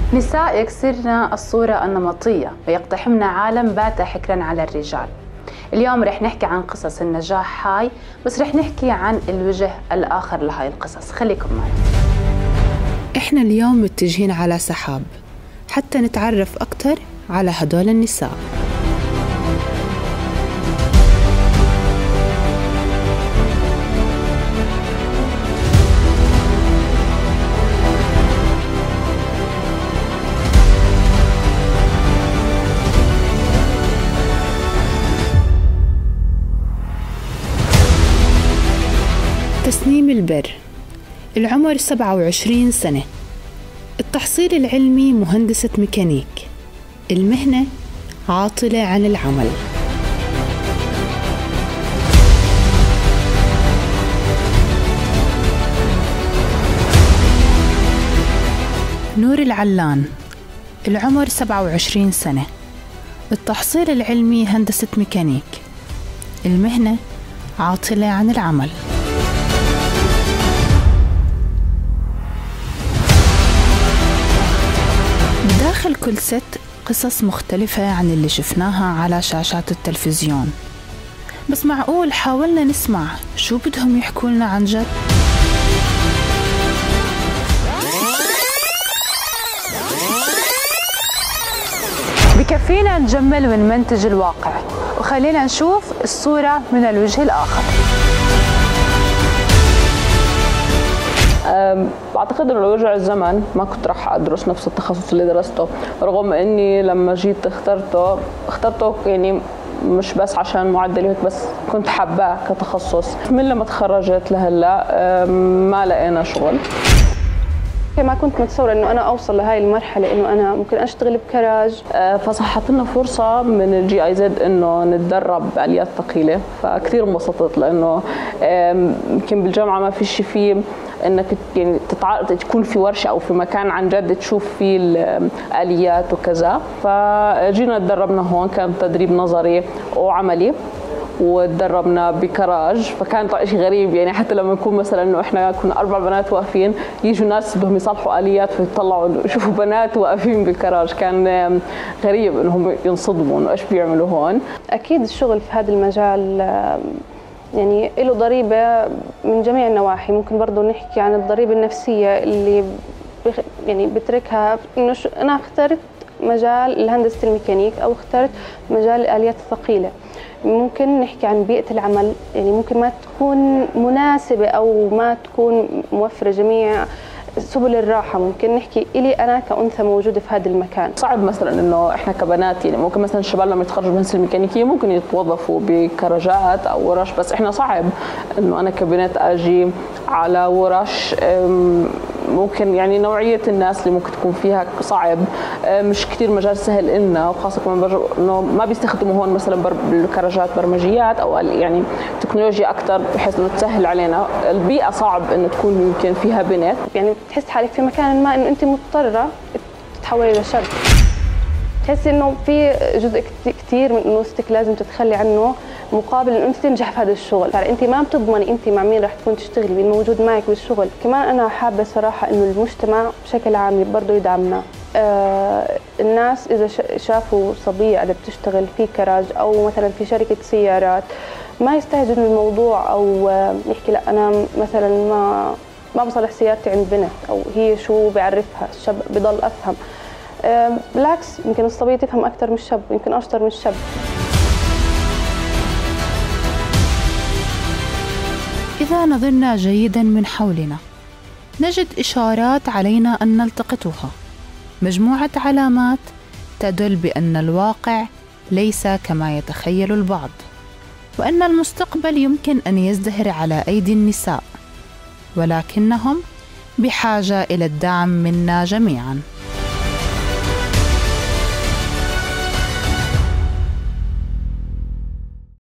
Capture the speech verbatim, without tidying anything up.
نساء يكسرن الصورة النمطية ويقتحمن عالم بات حكرا على الرجال. اليوم رح نحكي عن قصص النجاح هاي، بس رح نحكي عن الوجه الآخر لهاي القصص. خليكم معي. إحنا اليوم متجهين على سحاب حتى نتعرف أكتر على هدول النساء. تسنيم البر، العمر سبعة وعشرين سنة، التحصيل العلمي مهندسة ميكانيك، المهنة عاطلة عن العمل. نور العلان، العمر سبعة وعشرين سنة، التحصيل العلمي هندسة ميكانيك، المهنة عاطلة عن العمل. داخل كل ست قصص مختلفة عن اللي شفناها على شاشات التلفزيون، بس معقول حاولنا نسمع شو بدهم يحكوا لنا عن جد؟ بكفينا نجمل ونمنتج الواقع، وخلينا نشوف الصورة من الوجه الآخر. بعتقد انه لو يرجع الزمن ما كنت راح ادرس نفس التخصص اللي درسته، رغم اني لما جيت اخترته اخترته يعني مش بس عشان معدلي هيك، بس كنت حاباه كتخصص. من لما تخرجت لهلا ما لقينا شغل. ما كنت متصورة انه انا اوصل لهي المرحلة انه انا ممكن اشتغل بكراج، فصحت لنا فرصة من الجي اي زد انه نتدرب باليات ثقيلة، فكثير انبسطت لانه يمكن بالجامعة ما فيش فيه انك يعني تكون في ورشة او في مكان عن جد تشوف فيه الاليات وكذا. فجينا تدربنا هون، كان تدريب نظري وعملي، وتدربنا بكراج. فكان طبعا شيء غريب يعني، حتى لما نكون مثلا انه احنا كنا اربع بنات واقفين، يجوا ناس بدهم يصلحوا اليات فيطلعوا يشوفوا بنات واقفين بالكراج. كان غريب انهم ينصدموا انه ايش بيعملوا هون. اكيد الشغل في هذا المجال يعني له ضريبه من جميع النواحي. ممكن برضه نحكي عن الضريبه النفسيه اللي يعني بتركها انه انا اخترت مجال الهندسه الميكانيك او اخترت مجال الاليات الثقيله. ممكن نحكي عن بيئة العمل، يعني ممكن ما تكون مناسبة أو ما تكون موفرة جميع سبل الراحة. ممكن نحكي إلي أنا كأنثى موجودة في هذا المكان. صعب مثلا إنه إحنا كبنات يعني ممكن مثلا الشباب لما يتخرجوا من الهندسة الميكانيكية ممكن يتوظفوا بكراجات أو ورش، بس إحنا صعب إنه أنا كبنت أجي على ورش. ممكن يعني نوعية الناس اللي ممكن تكون فيها صعب، مش كتير مجال سهل إلنا، وخاصة كمان إنه ما بيستخدموا هون مثلا بالكراجات برمجيات أو يعني تكنولوجيا أكثر بحيث إنه تسهل علينا. البيئة صعب إنه تكون يمكن فيها بنت، يعني بتحس حالك في مكان ما إنه أنت مضطرة تتحولي لشاب. تحسي إنه في جزء كتير من أنوثتك لازم تتخلي عنه مقابل إنه أنت تنجح في هذا الشغل. فأنت ما بتضمني أنت مع مين راح تكون تشتغلي، مين موجود معك بالشغل. كمان أنا حابة صراحة إنه المجتمع بشكل عام برضه يدعمنا. آه الناس إذا شافوا صبية قاعدة بتشتغل في كراج أو مثلا في شركة سيارات، ما يستهجنوا الموضوع أو يحكي لا أنا مثلا ما ما بصلح سيارتي عند بنت، أو هي شو بيعرفها الشاب بضل أفهم. آه بالعكس، يمكن الصبية تفهم أكثر من الشاب، يمكن أشطر من الشاب. إذا نظرنا جيداً من حولنا نجد إشارات علينا أن نلتقطها، مجموعة علامات تدل بأن الواقع ليس كما يتخيل البعض، وأن المستقبل يمكن أن يزدهر على أيدي النساء، ولكنهم بحاجة إلى الدعم منا جميعاً.